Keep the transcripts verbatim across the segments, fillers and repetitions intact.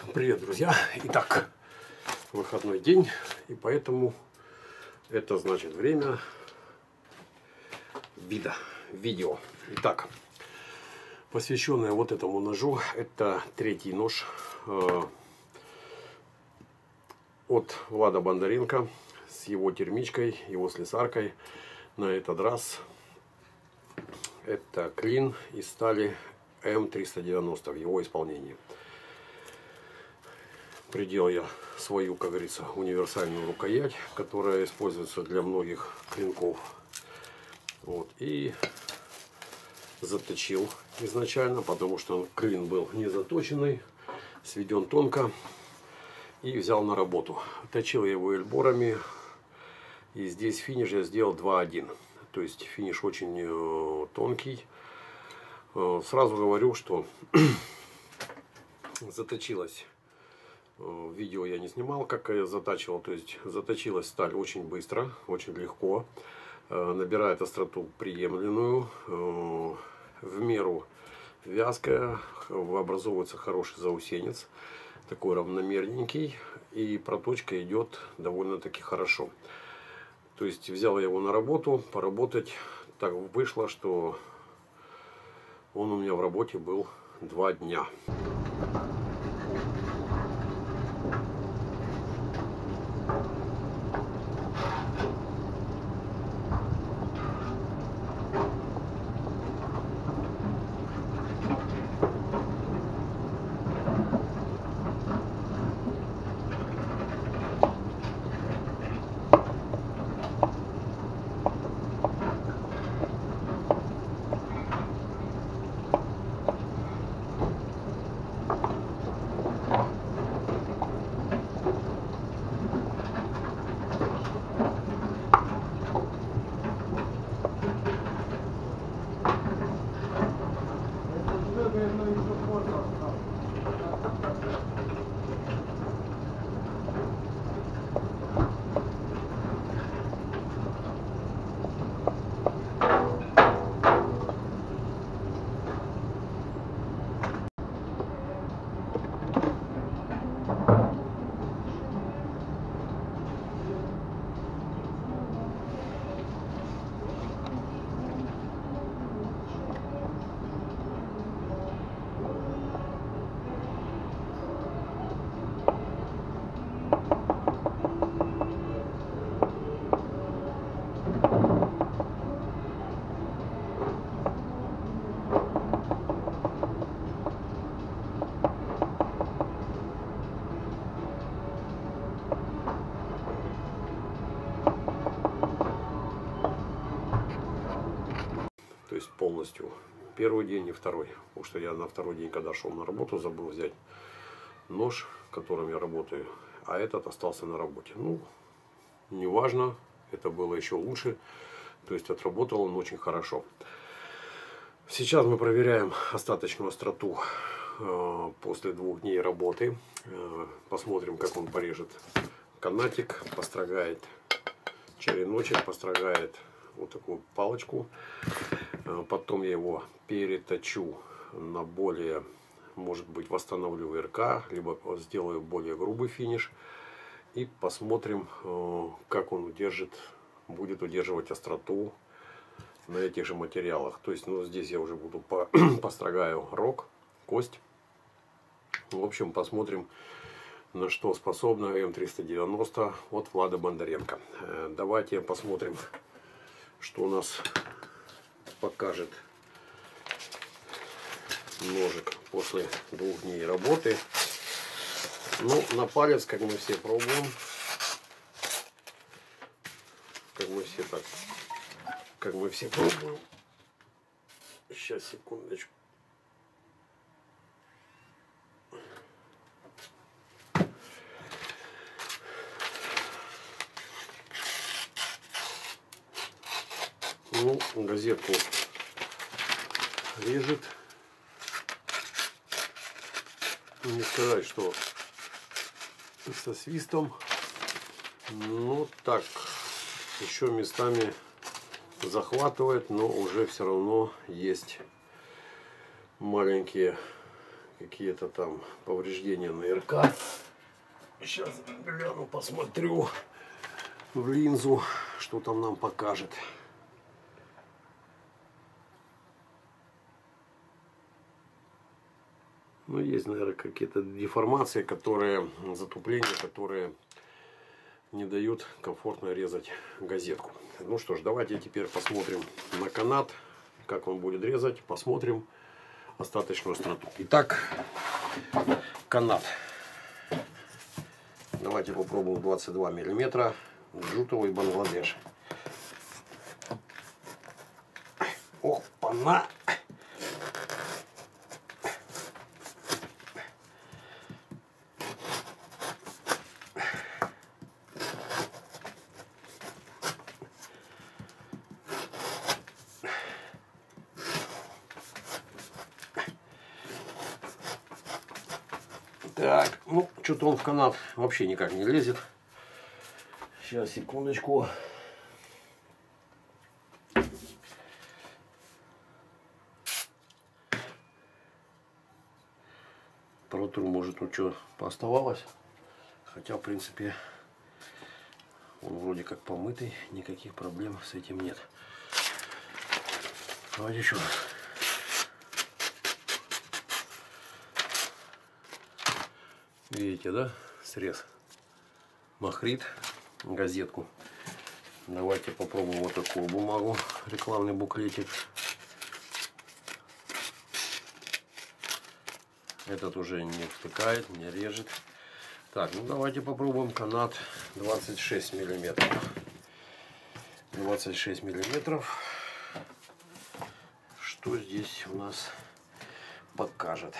Привет, друзья! Итак, выходной день, и поэтому это значит время вида, видео. Итак, посвященное вот этому ножу, это третий нож э, от Влада Бондаренко с его термичкой, его слесаркой. На этот раз это клин из стали эм триста девяносто в его исполнении. Приделал я свою, как говорится, универсальную рукоять, которая используется для многих клинков. Вот. И заточил изначально, потому что клин был не заточенный, сведен тонко. И взял на работу. Точил я его эльборами. И здесь финиш я сделал два один. То есть финиш очень э, тонкий. Э, сразу говорю, что заточилась. Видео я не снимал, как я затачивал. То есть заточилась сталь очень быстро, очень легко. Набирает остроту приемлемую, в меру вязкая. Образовывается хороший заусенец, такой равномерненький. И проточка идет довольно-таки хорошо. То есть взял я его на работу, поработать. Так вышло, что он у меня в работе был два дня. То есть полностью первый день и второй. Потому что я на второй день, когда шел на работу, забыл взять нож, которым я работаю. А этот остался на работе. Ну, неважно, это было еще лучше. То есть отработал он очень хорошо. Сейчас мы проверяем остаточную остроту э, после двух дней работы. Э, посмотрим, как он порежет канатик, построгает череночек, построгает вот такую палочку. Потом я его переточу на более, может быть, восстановлю РК, либо сделаю более грубый финиш. И посмотрим, как он удержит, будет удерживать остроту на этих же материалах. То есть, ну, здесь я уже буду по построгаю рог, кость. В общем, посмотрим, на что способна эм триста девяносто от Влада Бондаренко. Давайте посмотрим, что у нас покажет ножик после двух дней работы. Ну, на палец, как мы все пробуем, как мы все так, как мы все пробуем. Сейчас, секундочку. Ну, газетку режет. Не сказать, что со свистом. Ну так, еще местами захватывает, но уже все равно есть маленькие какие-то там повреждения на РК. Сейчас гляну, посмотрю в линзу, что там нам покажет. Ну, есть, наверное, какие-то деформации, которые, затупления, которые не дают комфортно резать газетку. Ну что ж, давайте теперь посмотрим на канат, как он будет резать. Посмотрим остаточную остроту. Итак, канат. Давайте попробуем двадцать два миллиметра джутовый Бангладеш. Опа-на! Так, ну, что-то он в канат вообще никак не лезет. Сейчас, секундочку. Протру, может, ну что, пооставалось. Хотя, в принципе, он вроде как помытый. Никаких проблем с этим нет. Давайте еще раз. Видите, да? Срез. Махрит. Газетку. Давайте попробуем вот такую бумагу. Рекламный буклетик. Этот уже не втыкает, не режет. Так, ну давайте попробуем канат двадцать шесть миллиметров. двадцать шесть миллиметров. Что здесь у нас покажет?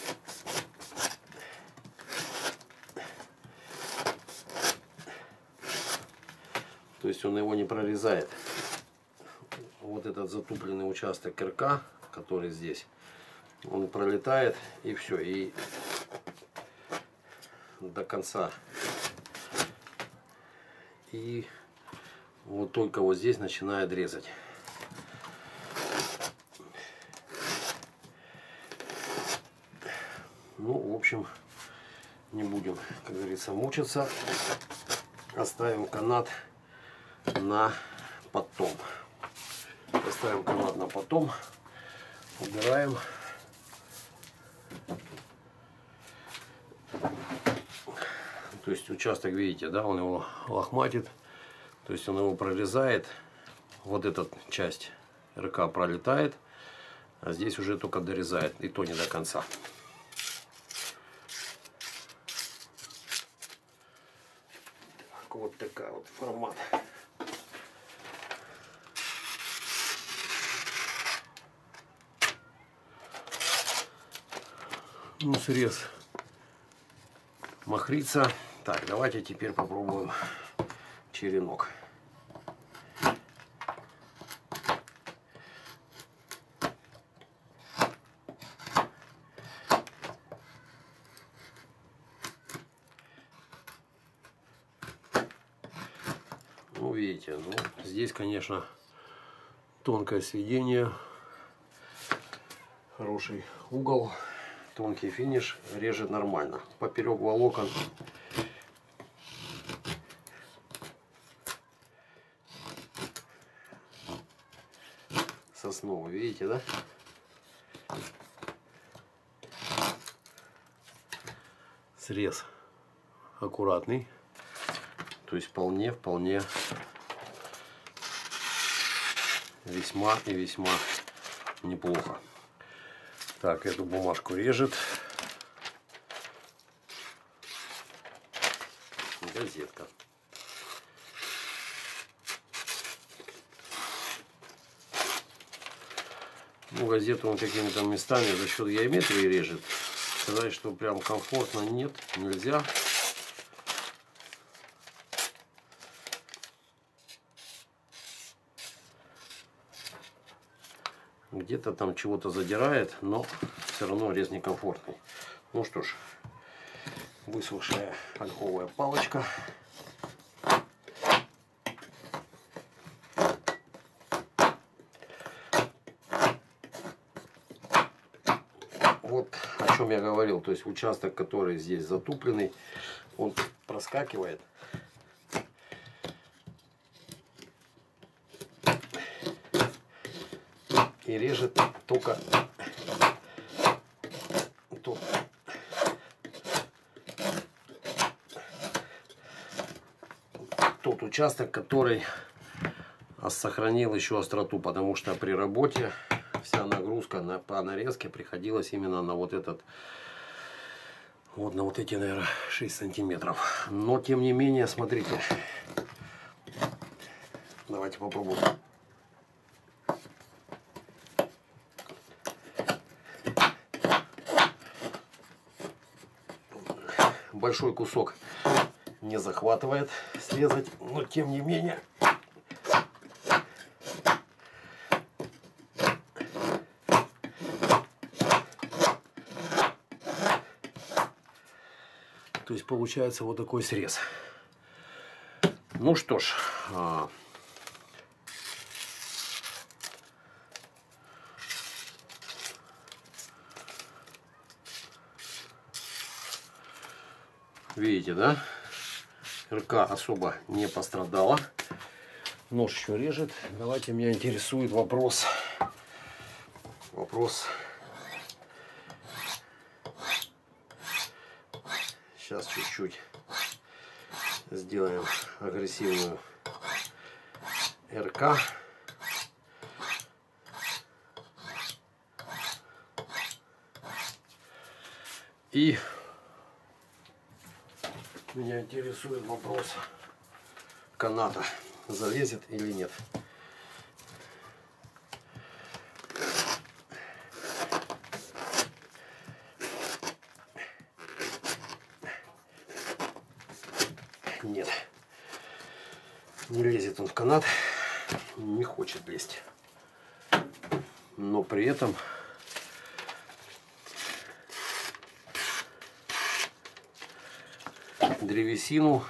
То есть он его не прорезает. Вот этот затупленный участок РК, который здесь, он пролетает, и все, и до конца. И вот только вот здесь начинает резать. Ну, в общем, не будем, как говорится, мучиться. Оставим канат на потом. Поставим канат на потом. Убираем. То есть участок, видите, да, он его лохматит. То есть он его прорезает. Вот эта часть РК пролетает. А здесь уже только дорезает. И то не до конца. Так, вот такая вот формат. Ну, срез махрица. Так, давайте теперь попробуем черенок. Ну, видите, ну, здесь, конечно, тонкое сведение, хороший угол. Тонкий финиш, режет нормально. Поперек волокон сосновый, видите, да? Срез аккуратный, то есть вполне, вполне весьма и весьма неплохо. Так, эту бумажку режет газетка. Ну, газету он какими-то местами за счет геометрии режет. Сказать, что прям комфортно, нет, нельзя. Где-то там чего-то задирает, но все равно рез некомфортный. Ну что ж, высохшая ольховая палочка. вот о чем я говорил. То есть участок, который здесь затупленный, он проскакивает. И режет только тот, тот участок, который сохранил еще остроту, потому что при работе вся нагрузка на, по нарезке приходилась именно на вот этот, вот на вот эти, наверное, шесть сантиметров. Но тем не менее, смотрите, давайте попробуем. Большой кусок не захватывает срезать, но тем не менее то есть получается вот такой срез. Ну что ж, видите, да? РК особо не пострадала. Нож еще режет. Давайте, меня интересует вопрос. Вопрос. Сейчас чуть-чуть сделаем агрессивную РК. И меня интересует вопрос каната, залезет или нет. Нет, не лезет он в канат, не хочет лезть. Но при этом древесину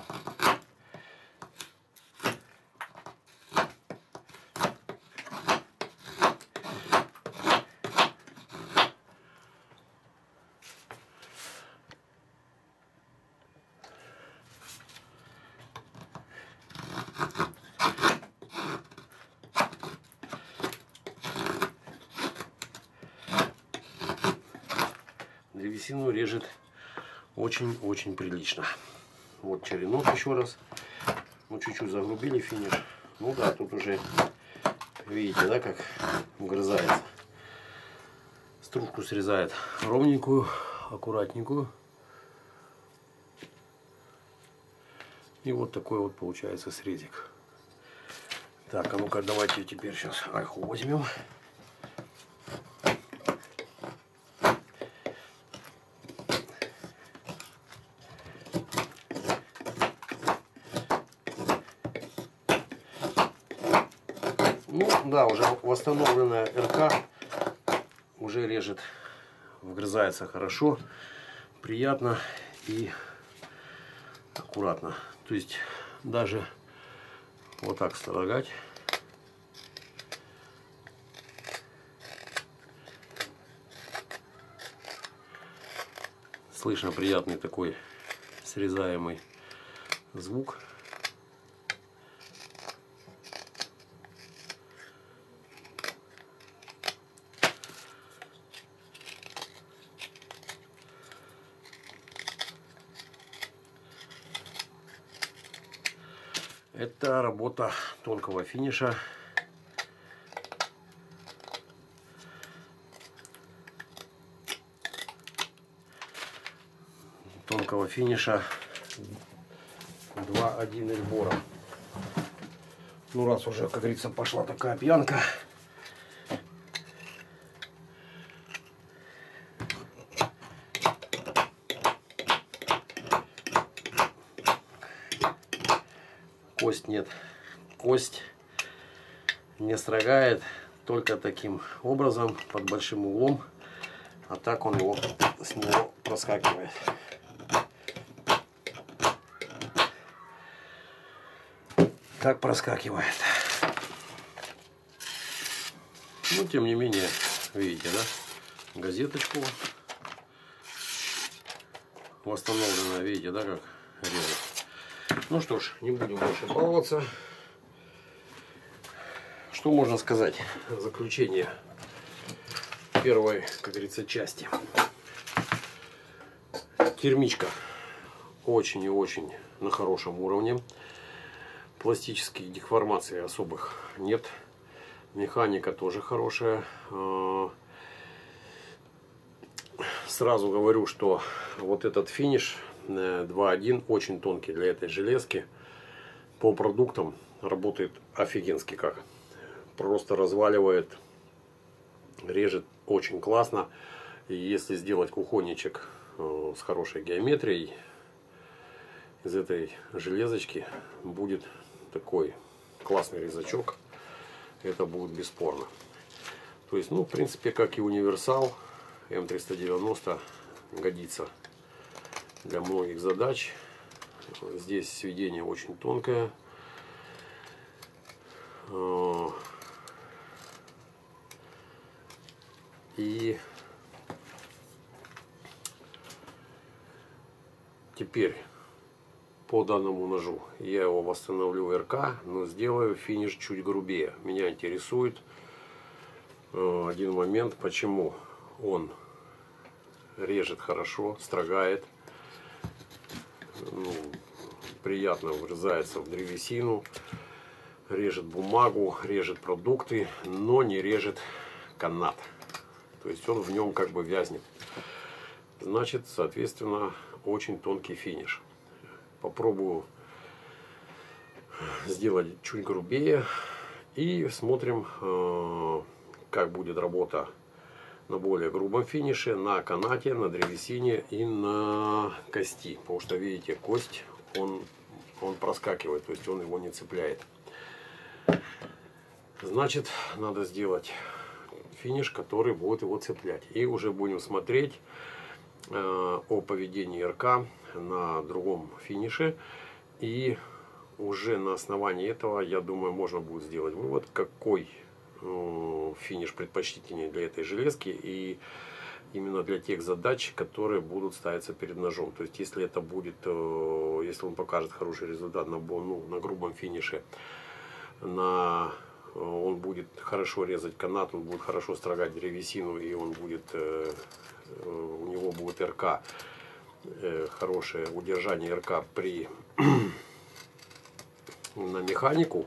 древесину режет очень-очень прилично. Вот черенок еще раз. Ну, чуть-чуть загрубили финиш. Ну да, тут уже видите, да, как вгрызается. Стружку срезает ровненькую, аккуратненькую. И вот такой вот получается срезик. Так, а ну-ка давайте теперь сейчас альху возьмем. Ну да, уже восстановленная РК уже режет, вгрызается хорошо, приятно и аккуратно. То есть даже вот так строгать. Слышно приятный такой срезаемый звук. Это работа тонкого финиша. Тонкого финиша два один Эльбора. Ну, раз уже, как говорится, пошла такая пьянка. Кость нет. Кость не строгает только таким образом, под большим углом. А так он его с него проскакивает. Так проскакивает. Ну, тем не менее, видите, да? газеточку. Восстановлено, видите, да, как резать. Ну что ж, не будем больше баловаться. Что можно сказать? Заключение первой, как говорится, части. Термичка очень и очень на хорошем уровне. Пластических деформаций особых нет. Механика тоже хорошая. Сразу говорю, что вот этот финиш два один очень тонкий для этой железки. По продуктам работает офигенски как. Просто разваливает, режет очень классно. И если сделать кухонничек с хорошей геометрией, из этой железочки будет такой классный резачок. Это будет бесспорно. То есть, ну, в принципе, как и универсал, эм триста девяносто годится для многих задач. Здесь сведение очень тонкое. И теперь по данному ножу я его восстановлю эр ка, но сделаю финиш чуть грубее. Меня интересует один момент, почему он режет хорошо, строгает, ну, приятно врезается в древесину, режет бумагу, режет продукты, но не режет канат. То есть он в нем как бы вязнет. Значит, соответственно, очень тонкий финиш. Попробую сделать чуть грубее и смотрим, как будет работа на более грубом финише, на канате, на древесине и на кости. Потому что, видите, кость, он, он проскакивает, то есть он его не цепляет. Значит, надо сделать финиш, который будет его цеплять. И уже будем смотреть э, о поведении эр ка на другом финише. И уже на основании этого, я думаю, можно будет сделать вывод, какой э, финиш предпочтительнее для этой железки. И именно для тех задач, которые будут ставиться перед ножом. То есть, если это будет, э, если он покажет хороший результат на, ну, на грубом финише, на он будет хорошо резать канат, он будет хорошо строгать древесину, и он будет, э, у него будет эр ка, э, хорошее удержание эр ка при на механику,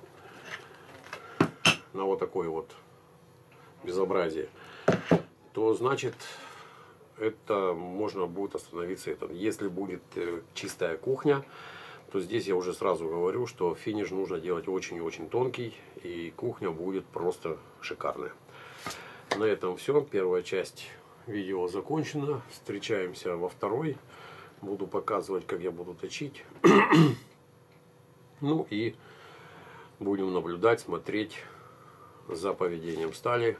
на вот такое вот безобразие, то значит это можно будет остановиться. Это. Если будет э, чистая кухня, то здесь я уже сразу говорю, что финиш нужно делать очень и очень тонкий, и кухня будет просто шикарная. На этом все. Первая часть видео закончена. Встречаемся во второй. Буду показывать, как я буду точить. Ну и будем наблюдать, смотреть за поведением стали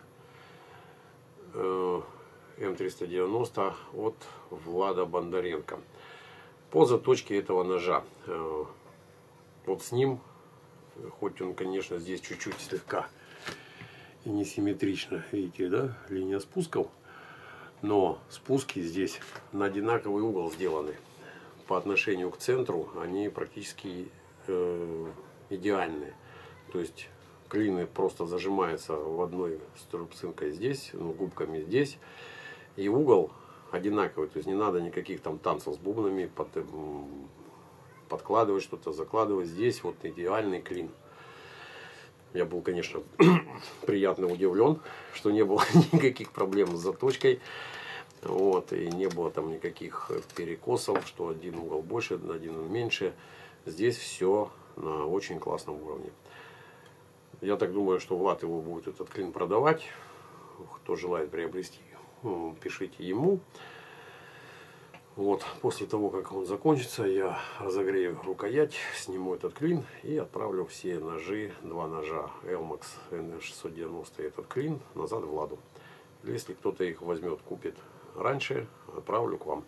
эм триста девяносто от Влада Бондаренко. По заточке этого ножа. Вот с ним, хоть он, конечно, здесь чуть-чуть слегка и несимметрично, видите, да, линия спусков, но спуски здесь на одинаковый угол сделаны. По отношению к центру они практически э, идеальные. То есть клины просто зажимаются в одной струбцинкой здесь, ну, губками здесь, и угол одинаковый, то есть не надо никаких там танцев с бубнами, под, подкладывать что-то, закладывать. Здесь вот идеальный клин. Я был, конечно, приятно удивлен, что не было никаких проблем с заточкой. Вот, и не было там никаких перекосов, что один угол больше, один меньше. Здесь все на очень классном уровне. Я так думаю, что Влад его будет этот клин продавать. Кто желает приобрести, пишите ему. Вот, после того, как он закончится, я разогрею рукоять, сниму этот клин и отправлю все ножи, два ножа Elmax эн шестьсот девяносто и этот клин назад Владу. Если кто-то их возьмет, купит раньше, отправлю к вам.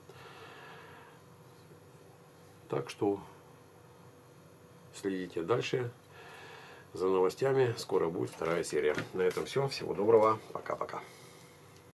Так что следите дальше за новостями. Скоро будет вторая серия. На этом все. Всего доброго. Пока-пока.